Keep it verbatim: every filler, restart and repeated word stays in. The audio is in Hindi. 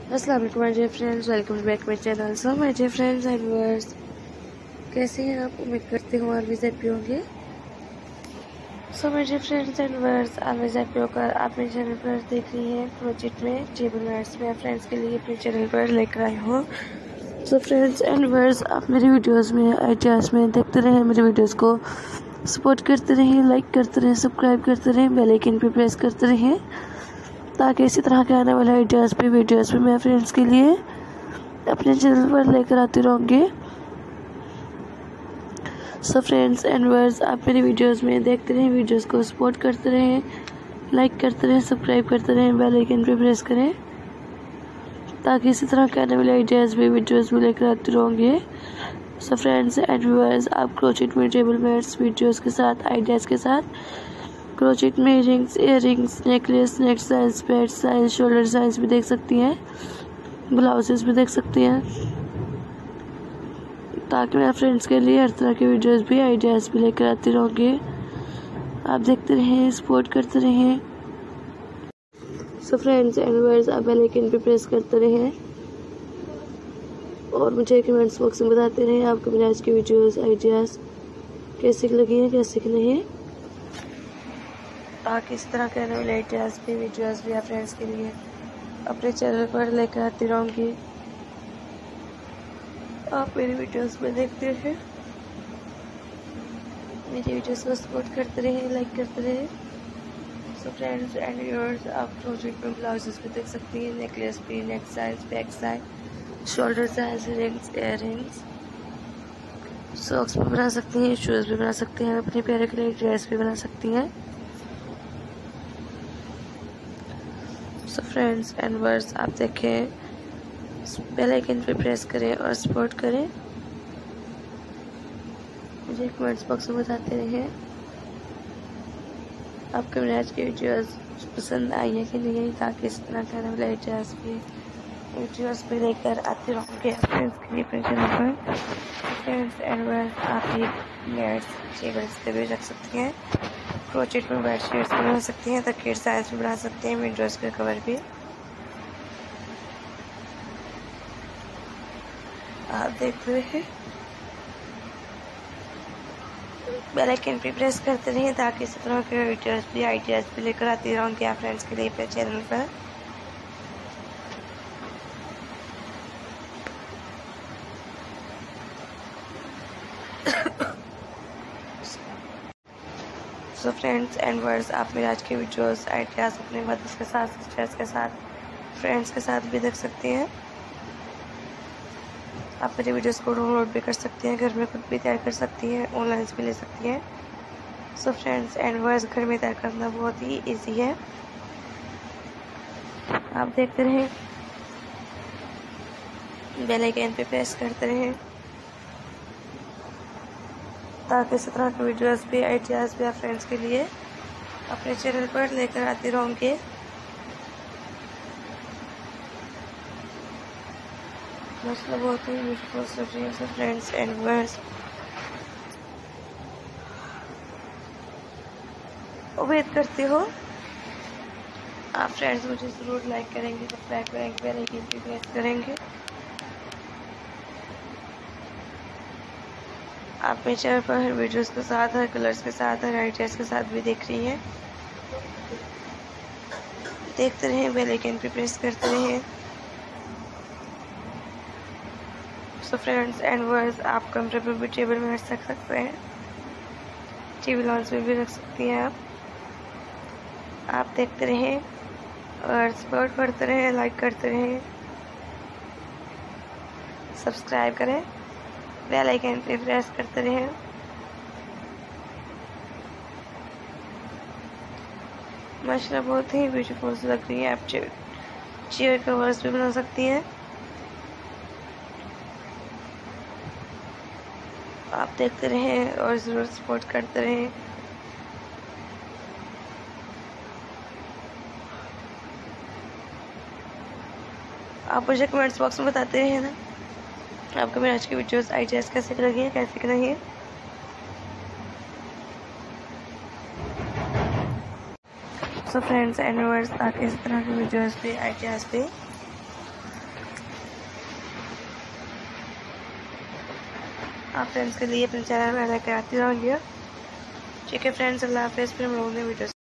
अस्सलाम वालेकुम my dear friends, welcome back my channel. So my dear friends and viewers, कैसे हैं आप? उम्मीद करती हूँ और भी हैप्पी होंगे। So my dear friends and viewers, always happy होकर आप मेरे चैनल पर देख रही हैं प्रोजेक्ट में टेबल मैट्स में फ्रेंड्स के लिए अपने चैनल पर लेकर आई हूँ। सो फ्रेंड्स एंड व्यूअर्स, आप मेरी वीडियोज़ में आइडियाज़ में देखते रहें, मेरी वीडियोज़ को सपोर्ट करते रहें, लाइक करते रहें, सब्सक्राइब करते रहें, बेल आइकन पे प्रेस करते रहें ताकि इसी तरह के आने वाले आइडियाज़ पे वीडियोज़ पे मैं फ्रेंड्स के लिए अपने चैनल पर लेकर आती रहूँगी। सो फ्रेंड्स एंड व्यूअर्स, आप मेरी वीडियोज़ में देखते रहें, वीडियोज़ को सपोर्ट करते रहें, लाइक करते रहें, सब्सक्राइब करते रहें, बेल आइकन पे प्रेस करें ताकि इसी तरह के आने वाले आइडियाज़ भी वीडियोज़ में लेकर आती रहूँगी। सो फ्रेंड्स एंड व्यूअर्स, आप क्रोचेट में टेबल मैट्स वीडियोज़ के साथ आइडियाज़ के साथ क्रोचेट में rings, earrings, necklace, neck size, pad size, shoulder size भी देख सकती हैं, ब्लाउजेस भी देख सकती हैं ताकि मैं फ्रेंड्स के लिए हर तरह के वीडियोस भी आइडियाज़ भी लेकर आती रहूँगी। आप देखते रहें, सपोर्ट करते रहें। सो फ्रेंड्स एंड व्यूअर्स, आप बेल आइकन पे प्रेस करते रहें और मुझे कमेंट्स बॉक्स में बताते रहें आपको मेरे आज की वीडियोज़ आइडियाज़ कैसी लगी हैं, कैसी नहीं, ताकि इस तरह के आने वाले आइडियाज़ भी वीडियोज़ भी आप फ्रेंड्स के लिए अपने चैनल पर लेकर आती रहूँगी। आप मेरी वीडियोज़ में देखते हैं, मेरी वीडियोज़ को सपोर्ट करते रहे, लाइक करते रहे। सो फ्रेंड्स एंड व्यूअर्स, आप प्रोजेक्ट में ब्लाउजेस भी देख सकती हैं, नेकलेस भी, neck size, back size, shoulder size, rings, earrings, socks भी बना सकती हैं, शूज़ भी बना सकती हैं, अपने प्यारे के लिए ड्रेस भी बना सकती हैं। सो फ्रेंड्स एंड व्यूअर्स, आप देखें, बेल आइकन पे प्रेस करें और सपोर्ट करें। मुझे कमेंट्स बॉक्स में बताते रहें आपको मेरे आज की वीडियोस पसंद आई है कि नहीं, ताकि इस तरह के आने वाले आइडियाज़ भी वीडियोस पे लेकर आते रहूँगे फ्रेंड्स के लिए अपने चैनल पर। फ्रेंड्स एंड व्यूअर्स, आप ये मैट्स टेबल्स पे भी रख सकती हैं, क्रोचेट में बेड शीट्स भी बना सकती हैं, तकिए साइज भी बना सकते हैं, विंडोज़ के कवर भी आप देखते रहे, बेल आइकन पे प्रेस करते रहिए ताकि इस तरह के वीडियोस भी आइडियाज़ भी लेकर आती रहूँगी आप फ्रेंड्स के लिए अपने चैनल पर। सो फ्रेंड्स एंड व्यूअर्स, आप मेरे आज के वीडियोस आइडियाज़ अपने मदर्स के साथ, सिस्टर्स के साथ, फ्रेंड्स के साथ भी देख सकती हैं। आप मेरे वीडियोस को डाउनलोड भी कर सकती हैं, घर में खुद भी तैयार कर सकती हैं, ऑनलाइन भी ले सकती हैं। सो फ्रेंड्स एंड व्यूअर्स, घर में तैयार करना बहुत ही इजी है। आप देखते रहें, बेल आइकन पे प्रेस करते रहें ताकि इस तरह के वीडियोस भी आइडियाज़ भी आप फ्रेंड्स के लिए अपने चैनल पर लेकर आती रहूँगी। मतलब बहुत ही ब्यूटीफुल लग रही है फ्रेंड्स एंड व्यूअर्स। उम्मीद करती हो आप फ्रेंड्स मुझे ज़रूर लाइक करेंगे, सब्सक्राइब करेंगे, बेल आइकन पे प्रेस करेंगे। आप मेरे चैनल पर हर वीडियोस के साथ, हर कलर्स के साथ, हर आइडियाज़ के साथ भी देख रही हैं। देखते रहें, बेल आइकन पे प्रेस करते रहें। सो फ्रेंड्स एंड व्यूअर्स, आप कमरे पर भी टेबल में रख सकते हैं, टीवी लॉन्च में भी रख सकती हैं। आप आप देखते रहें और सपोर्ट करते रहें, लाइक करते रहें, सब्सक्राइब करें, बेल आइकन पे प्रेस करते रहें। माशाल्लाह बहुत ही ब्यूटीफुल लग रही है। आप चेयर कवर्स भी बना सकती हैं। आप देखते रहें और ज़रूर सपोर्ट करते रहें। आप मुझे कमेंट्स बॉक्स में बताते रहे ना आपको मेरे आज की वीडियोस आइडियाज़ कैसे लगी है, कैसे नहीं है। सो फ्रेंड्स एंड व्यूअर्स, ताकि इस तरह की वीडियोस भी आइडियाज़ भी आप फ्रेंड्स के लिए अपने चैनल में लाइक कराती रहूँगी। ठीक है फ्रेंड्स, अल्लाह हाफिज़। फिर हम लोगों ने वीडियो